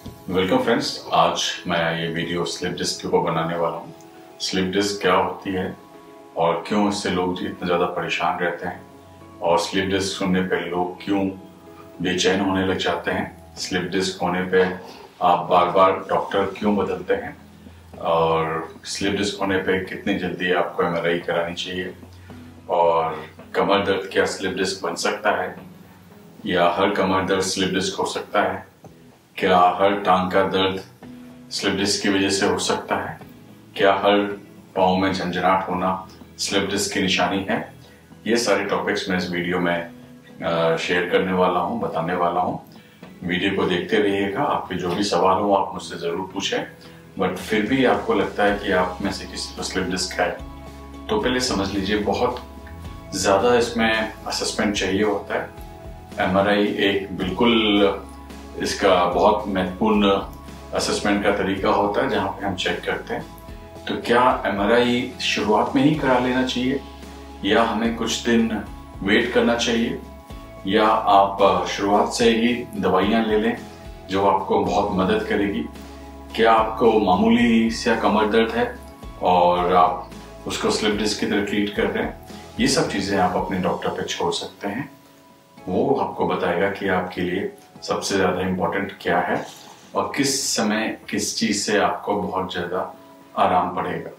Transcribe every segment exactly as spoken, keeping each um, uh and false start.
Welcome friends, आज मैं ये वीडियो स्लिप डिस्क के ऊपर बनाने वाला हूँ। स्लिप डिस्क क्या होती है और क्यों इससे लोग इतना ज़्यादा परेशान रहते हैं, और स्लिप डिस्क सुनने पे लोग क्यों बेचैन होने लग जाते हैं, स्लिप डिस्क होने पे आप बार बार डॉक्टर क्यों बदलते हैं, और स्लिप डिस्क होने पे कितनी जल्दी आपको एम आर आई करानी चाहिए, और कमर दर्द क्या स्लिप डिस्क बन सकता है या हर कमर दर्द स्लिप डिस्क हो सकता है, क्या हर टांग का दर्द स्लिप डिस्क की वजह से हो सकता है, क्या हर पाँव में झंझनाहट होना स्लिप डिस्क की निशानी है। ये सारे टॉपिक्स मैं इस वीडियो में शेयर करने वाला हूँ, बताने वाला हूँ। वीडियो को देखते रहिएगा, आपके जो भी सवाल हो आप मुझसे ज़रूर पूछें। बट फिर भी आपको लगता है कि आप में से किसी को स्लिप डिस्क है तो पहले समझ लीजिए बहुत ज़्यादा इसमें असेसमेंट चाहिए होता है। एम आर आई एक बिल्कुल इसका बहुत महत्वपूर्ण असेसमेंट का तरीका होता है जहाँ पे हम चेक करते हैं। तो क्या एम आर आई शुरुआत में ही करा लेना चाहिए या हमें कुछ दिन वेट करना चाहिए, या आप शुरुआत से ही दवाइयाँ ले लें जो आपको बहुत मदद करेगी। क्या आपको मामूली सा कमर दर्द है और आप उसको स्लिप डिस्क की तरह ट्रीट कर रहे हैं, ये सब चीज़ें आप अपने डॉक्टर पे छोड़ सकते हैं। वो आपको बताएगा कि आपके लिए सबसे ज़्यादा इम्पोर्टेंट क्या है और किस समय किस चीज़ से आपको बहुत ज़्यादा आराम पड़ेगा।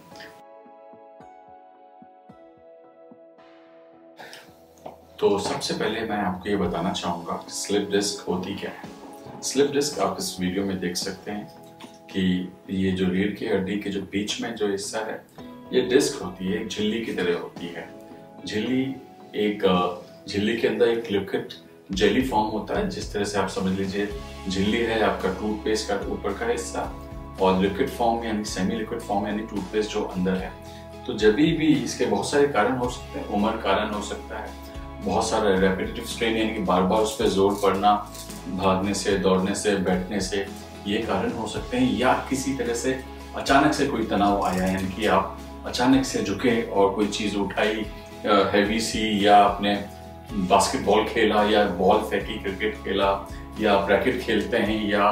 तो सबसे पहले मैं आपको ये बताना चाहूँगा स्लिप डिस्क होती क्या है। स्लिप डिस्क आप इस वीडियो में देख सकते हैं कि ये जो रीढ़ की हड्डी के जो बीच में जो हिस्सा है ये डिस्क होती है, एक झिल्ली की तरह होती है। झिल्ली एक झिल्ली के अंदर एक लिक्विड जेली फॉर्म होता है, जिस तरह से आप समझ लीजिए झिल्ली है आपका टूथपेस्ट का ऊपर का हिस्सा, और लिक्विड फॉर्म यानी सेमी लिक्विड फॉर्म यानी टूथपेस्ट जो अंदर है। तो जब भी इसके बहुत सारे कारण हो सकते हैं, उम्र कारण हो सकता है, बहुत सारा रेपिटेटिव स्ट्रेन यानी कि बार बार उस पर जोर पड़ना, भागने से, दौड़ने से, बैठने से, ये कारण हो सकते हैं, या किसी तरह से अचानक से कोई तनाव आया यानी कि आप अचानक से झुके और कोई चीज़ उठाई हैवी सी, या आपने बास्केटबॉल खेला या बॉल फेंकी, क्रिकेट खेला, या आप रैकेट खेलते हैं, या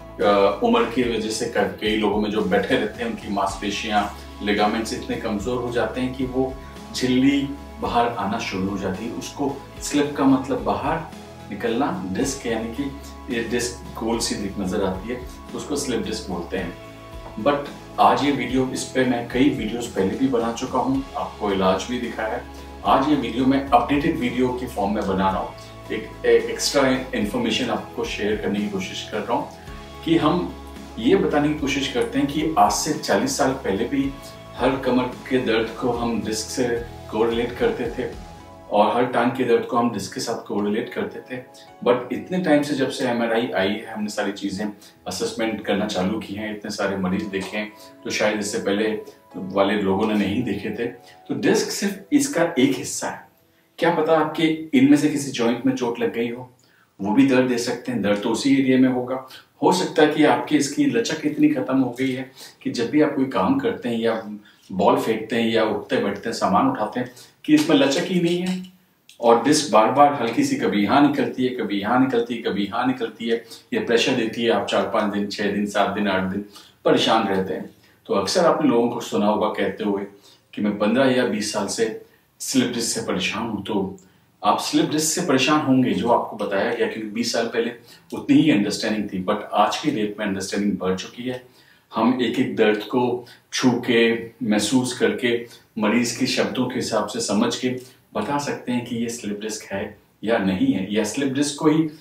उम्र की वजह से कई लोगों में जो बैठे रहते हैं उनकी मांसपेशियां, लिगामेंट्स इतने कमजोर हो जाते हैं कि वो झिल्ली बाहर आना शुरू हो जाती है। उसको स्लिप का मतलब बाहर निकलना, डिस्क यानी कि ये डिस्क गोल सी नजर आती है तो उसको स्लिप डिस्क बोलते हैं। बट आज ये वीडियो, इस पे मैं कई वीडियोस पहले भी बना चुका हूँ, आपको इलाज भी दिखाया है। आज ये वीडियो मैं अपडेटेड वीडियो की फॉर्म में बना रहा हूँ, एक एक्स्ट्रा इंफॉर्मेशन आपको शेयर करने की कोशिश कर रहा हूँ कि हम ये बताने की कोशिश करते हैं कि आज से चालीस साल पहले भी हर कमर के दर्द को हम डिस्क से कोरिलेट करते थे और हर टांग के दर्द को हम डिस्क के साथ कोरिलेट करते थे। बट इतने टाइम से जब से एम आर आई आई है, हमने सारी चीज़ें असेसमेंट करना चालू की हैं, इतने सारे मरीज देखे हैं तो शायद इससे पहले वाले लोगों ने नहीं देखे थे। तो डिस्क सिर्फ इसका एक हिस्सा है। क्या पता आपके इनमें से किसी जॉइंट में चोट लग गई हो, वो भी दर्द दे सकते हैं, दर्द तो उसी एरिया में होगा। हो सकता है कि आपकी इसकी लचक इतनी खत्म हो गई है कि जब भी आप कोई काम करते हैं या बॉल फेंकते हैं या उठते बैठते हैं, सामान उठाते हैं, कि इसमें लचक ही नहीं है और डिस्क बार बार हल्की सी कभी यहाँ निकलती है, कभी यहाँ निकलती है, कभी यहाँ निकलती है, ये प्रेशर देती है। आप चार पाँच दिन, छः दिन, सात दिन, आठ दिन परेशान रहते हैं। तो अक्सर आपने लोगों को सुना होगा कहते हुए कि मैं पंद्रह या बीस साल से स्लिप डिस्क से परेशान हूँ। तो आप स्लिप डिस्क से परेशान होंगे जो आपको बताया गया, क्योंकि बीस साल पहले उतनी ही अंडरस्टैंडिंग थी, बट आज की डेट में अंडरस्टैंडिंग बढ़ चुकी है। हम एक एक दर्द को छू के, महसूस करके, मरीज के शब्दों के हिसाब से समझ के बता सकते हैं कि ये स्लिप डिस्क है या नहीं है, या स्लिप डिस्क को ही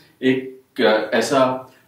एक ऐसा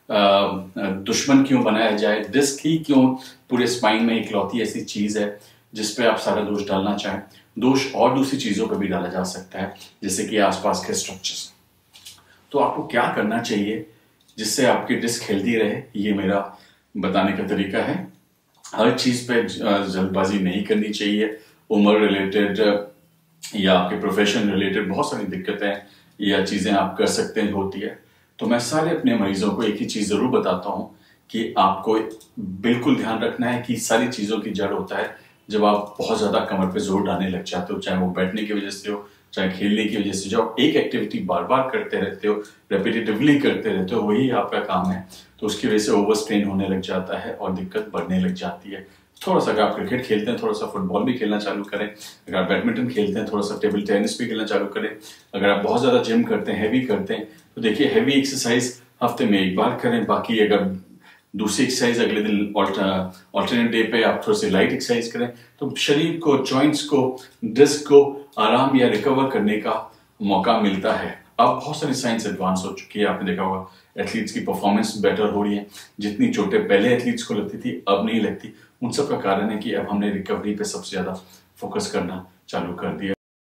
दुश्मन क्यों बनाया जाए, डिस्क ही क्यों पूरे स्पाइन में इकलौती ऐसी चीज है जिस पे आप सारा दोष डालना चाहें। दोष और दूसरी चीजों पर भी डाला जा सकता है, जैसे कि आसपास के स्ट्रक्चर्स। तो आपको क्या करना चाहिए जिससे आपकी डिस्क हेल्दी रहे, ये मेरा बताने का तरीका है। हर चीज पे जल्दबाजी नहीं करनी चाहिए। उम्र रिलेटेड या आपके प्रोफेशन रिलेटेड बहुत सारी दिक्कतें या चीजें आप कर सकते हैं, होती है। तो मैं सारे अपने मरीजों को एक ही चीज जरूर बताता हूँ कि आपको बिल्कुल ध्यान रखना है कि सारी चीजों की जड़ होता है जब आप बहुत ज्यादा कमर पे जोर डालने लग जाते हो, चाहे वो बैठने की वजह से हो, चाहे खेलने की वजह से, जब एक एक्टिविटी बार बार करते रहते हो, रेपिटेटिवली करते रहते हो, वही आपका काम है, तो उसकी वजह से ओवर स्ट्रेन होने लग जाता है और दिक्कत बढ़ने लग जाती है। थोड़ा सा अगर आप क्रिकेट खेलते हैं, थोड़ा सा फुटबॉल भी खेलना चालू करें। अगर आप बैडमिंटन खेलते हैं, थोड़ा सा टेबल टेनिस भी खेलना चालू करें। अगर आप बहुत ज्यादा जिम करते हैं, हैवी करते हैं, तो देखिए हैवी एक्सरसाइज हफ्ते में एक बार करें। बाकी अगर दूसरी एक्सरसाइज अगले दिन ऑल्टरनेट डे पे आप थोड़ी सी लाइट एक्सरसाइज करें, तो शरीर को, जॉइंट्स को, डिस्क को आराम या रिकवर करने का मौका मिलता है। अब बहुत सारी साइंस एडवांस हो चुकी है, आपने देखा होगा एथलीट्स की परफॉर्मेंस बेटर हो रही है। जितनी चोटें पहले एथलीट्स को लगती थी अब नहीं लगती। उन सब का कारण है कि अब हमने रिकवरी पे सबसे ज्यादा फोकस करना चालू कर दिया।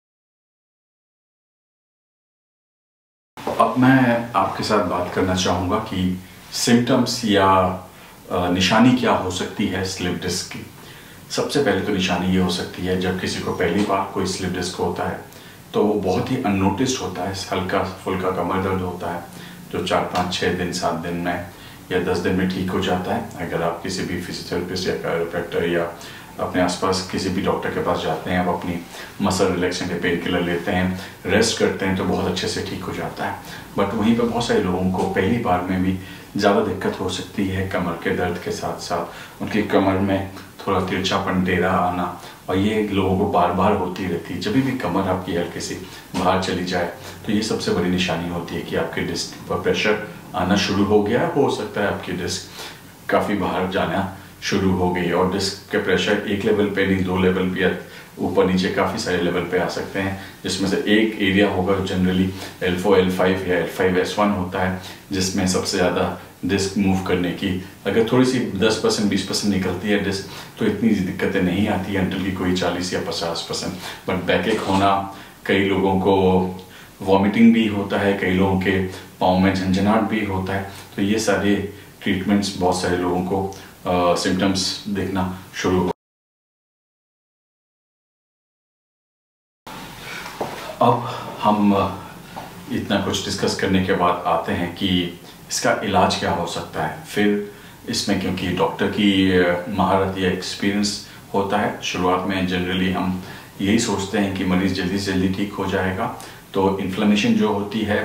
अब मैं आपके साथ बात करना चाहूंगा कि सिम्टम्स या निशानी क्या हो सकती है स्लिप डिस्क की। सबसे पहले तो निशानी ये हो सकती है, जब किसी को पहली बार कोई स्लिप डिस्क होता है तो वो बहुत ही अननोटिस्ड होता है, हल्का फुल्का कमर दर्द होता है जो चार पाँच छः दिन सात दिन में या दस दिन में ठीक हो जाता है। अगर आप किसी भी फिजियोथेरेपिस्ट या कायरोप्रैक्टर या अपने आसपास किसी भी डॉक्टर के पास जाते हैं, आप अपनी मसल रिलैक्सेंट या पेन किलर लेते हैं, रेस्ट करते हैं, तो बहुत अच्छे से ठीक हो जाता है। बट वहीं पर बहुत सारे लोगों को पहली बार में भी ज़्यादा दिक्कत हो सकती है कमर के दर्द के साथ साथ उनकी कमर में थोड़ा तिरछापन, डेरा आना, और ये लोगों को बार बार होती रहती है। जब भी कमर आपकी हल्के से बाहर चली जाए तो ये सबसे बड़ी निशानी होती है कि आपके डिस्क पर प्रेशर आना शुरू हो गया। हो सकता है आपकी डिस्क काफ़ी बाहर जाना शुरू हो गई और डिस्क के प्रेशर एक लेवल पे नहीं, दो लेवल पे या ऊपर नीचे काफ़ी सारे लेवल पे आ सकते हैं, जिसमें से एक एरिया होगा generally L four L five या एल फाइव एस वन होता है, जिसमें सबसे ज़्यादा डिस्क मूव करने की अगर थोड़ी सी दस परसेंट बीस परसेंट निकलती है डिस्क, तो इतनी दिक्कतें नहीं आती है अंटिल की कोई चालीस या पचास परसेंट। बट बैकएक होना, कई लोगों को वॉमिटिंग भी होता है, कई लोगों के पाँव में झंझनाहट भी होता है, तो ये सारे ट्रीटमेंट्स बहुत सारे लोगों को सिम्टम्स देखना शुरू हो। अब हम इतना कुछ डिस्कस करने के बाद आते हैं कि इसका इलाज क्या हो सकता है। फिर इसमें क्योंकि डॉक्टर की महारत या एक्सपीरियंस होता है, शुरुआत में जनरली हम यही सोचते हैं कि मरीज़ जल्दी से जल्दी ठीक हो जाएगा। तो इन्फ्लेमेशन जो होती है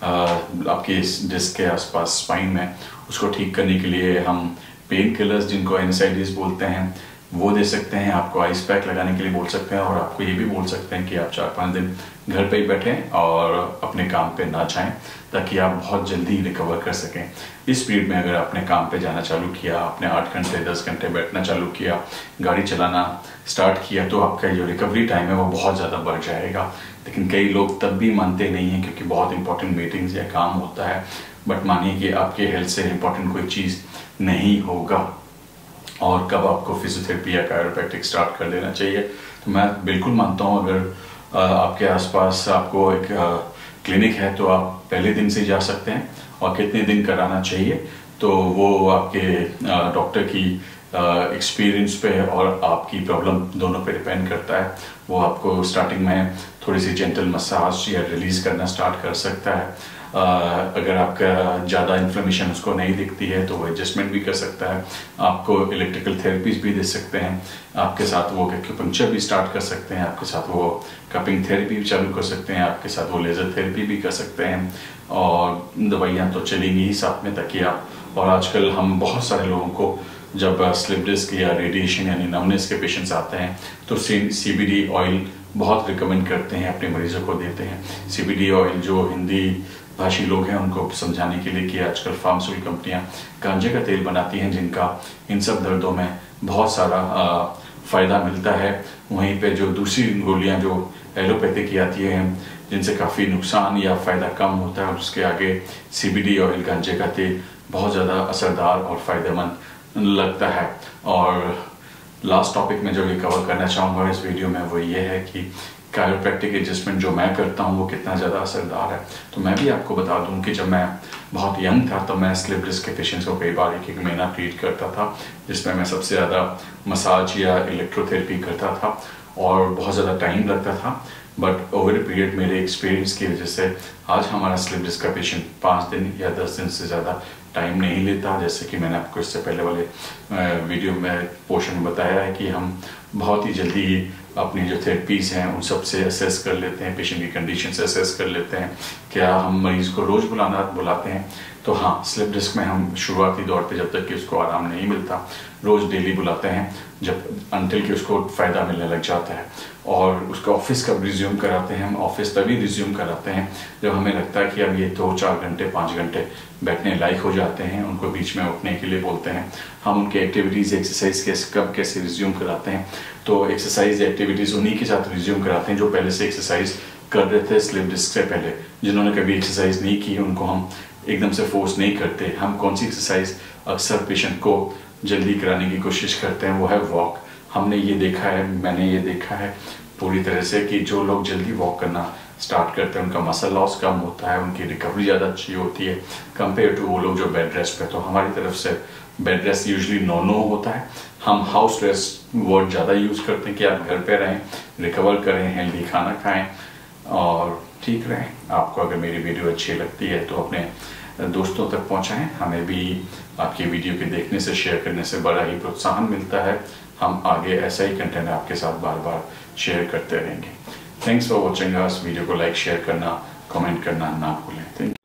आपके डिस्क के आसपास स्पाइन में, उसको ठीक करने के लिए हम पेन किलर्स, जिनको एनएसआईडीज बोलते हैं, वो दे सकते हैं। आपको आइस पैक लगाने के लिए बोल सकते हैं और आपको ये भी बोल सकते हैं कि आप चार पाँच दिन घर पे ही बैठें और अपने काम पे ना जाएं, ताकि आप बहुत जल्दी रिकवर कर सकें। इस पीरियड में अगर आपने काम पे जाना चालू किया, आपने आठ घंटे दस घंटे बैठना चालू किया, गाड़ी चलाना स्टार्ट किया, तो आपका जो रिकवरी टाइम है वो बहुत ज़्यादा बढ़ जाएगा। लेकिन कई लोग तब भी मानते नहीं हैं क्योंकि बहुत इंपॉर्टेंट मीटिंग्स या काम होता है। बट मानिए कि आपके हेल्थ से इंपॉर्टेंट कोई चीज़ नहीं होगा और कब आपको फिजियोथेरेपी या कायरोप्रैक्टिक स्टार्ट कर देना चाहिए। तो मैं बिल्कुल मानता हूँ अगर आपके आसपास आपको एक क्लिनिक है तो आप पहले दिन से जा सकते हैं, और कितने दिन कराना चाहिए तो वो आपके डॉक्टर की एक्सपीरियंस पे और आपकी प्रॉब्लम दोनों पे डिपेंड करता है। वो आपको स्टार्टिंग में थोड़ी सी जेंटल मसाज या रिलीज करना स्टार्ट कर सकता है। Uh, अगर आपका ज़्यादा इन्फ्लेमेशन उसको नहीं दिखती है तो वो एडजस्टमेंट भी कर सकता है। आपको इलेक्ट्रिकल थेरेपीज भी दे सकते हैं, आपके साथ वो एक्यूपंक्चर भी स्टार्ट कर सकते हैं, आपके साथ वो कपिंग थेरेपी भी चालू कर सकते हैं, आपके साथ वो लेज़र थेरेपी भी कर सकते हैं, और दवाइयाँ तो चलेंगी ही साथ में ताकि आप। और आजकल हम बहुत सारे लोगों को जब स्लिप डिस्क या रेडिएशन यानी नमनेस के पेशेंट्स आते हैं तो सी बी डी ऑयल बहुत रिकमेंड करते हैं, अपने मरीजों को देते हैं। सी बी डी ऑयल जो हिंदी भाषी लोग हैं उनको समझाने के लिए कि आजकल फार्मास्यूटिकल कंपनियां गांजे का तेल बनाती हैं जिनका इन सब दर्दों में बहुत सारा आ, फ़ायदा मिलता है। वहीं पे जो दूसरी गोलियां जो एलोपैथिक की आती हैं जिनसे काफ़ी नुकसान या फ़ायदा कम होता है, उसके आगे सीबीडी ऑयल, गांजे का तेल बहुत ज़्यादा असरदार और फ़ायदेमंद लगता है। और लास्ट टॉपिक में जो ये कवर करना चाहूँगा इस वीडियो में वो ये है कि कायरोप्रैक्टिक एडजस्टमेंट जो मैं करता हूँ वो कितना ज़्यादा असरदार है। तो मैं भी आपको बता दूँ कि जब मैं बहुत यंग था तब मैं स्लिप डिस्क के पेशेंट्स को कई बार एक एक महीना ट्रीट करता था, जिसमें मैं सबसे ज़्यादा मसाज या इलेक्ट्रोथेरेपी करता था और बहुत ज़्यादा टाइम लगता था। बट ओवर ए पीरियड मेरे एक्सपीरियंस की वजह से आज हमारा स्लिप डिस्क का पेशेंट पाँच दिन या दस दिन से ज़्यादा टाइम नहीं लेता। जैसे कि मैंने आपको इससे पहले वाले वीडियो में पोर्शन में बताया है कि हम बहुत ही जल्दी अपनी जो थेरेपीज हैं उन सब से असेस कर लेते हैं, पेशेंट की कंडीशन से असेस कर लेते हैं। क्या हम मरीज को रोज बुलाना बुलाते हैं? तो हाँ, स्लिप डिस्क में हम शुरुआती दौर पे जब तक कि उसको आराम नहीं मिलता रोज डेली बुलाते हैं, जब अनटिल कि उसको फ़ायदा मिलने लग जाता है। और उसका ऑफिस कब रिज्यूम कराते हैं? हम ऑफिस तभी रिज्यूम कराते हैं जब हमें लगता है कि अब ये दो चार घंटे पाँच घंटे बैठने लायक हो जाते हैं, उनको बीच में उठने के लिए बोलते हैं। हम उनके एक्टिविटीज़ एक्सरसाइज कैसे कब कैसे रिज्यूम कराते हैं? तो एक्सरसाइज एक्टिविटीज़ उन्हीं के साथ रिज्यूम कराते हैं जो पहले से एक्सरसाइज कर रहे थे स्लिप डिस्क से पहले। जिन्होंने कभी एक्सरसाइज नहीं की उनको हम एकदम से फोर्स नहीं करते। हम कौन सी एक्सरसाइज अक्सर पेशेंट को जल्दी कराने की कोशिश करते हैं, वो है वॉक। हमने ये देखा है, मैंने ये देखा है पूरी तरह से कि जो लोग जल्दी वॉक करना स्टार्ट करते हैं उनका मसल लॉस कम होता है, उनकी रिकवरी ज़्यादा अच्छी होती है कंपेयर टू वो लोग जो बेड रेस्ट पे। तो हमारी तरफ से bed rest usually no no होता है। हम हाउस रेस्ट वर्ड ज़्यादा यूज़ करते हैं कि आप घर पे रहें, रिकवर करें, हेल्दी खाना खाएं और ठीक रहें। आपको अगर मेरी वीडियो अच्छी लगती है तो अपने दोस्तों तक पहुंचाएं। हमें भी आपकी वीडियो के देखने से, शेयर करने से बड़ा ही प्रोत्साहन मिलता है। हम आगे ऐसा ही कंटेंट आपके साथ बार बार शेयर करते रहेंगे। Thanks for watching us. Video को लाइक शेयर करना, कमेंट करना ना भूलें। Thank you.